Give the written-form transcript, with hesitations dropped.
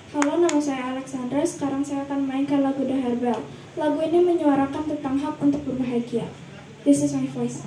Halo, nama saya Alexandra. Sekarang saya akan mainkan lagu The Herbal. Lagu ini menyuarakan tentang hak untuk berbahagia. This is my voice.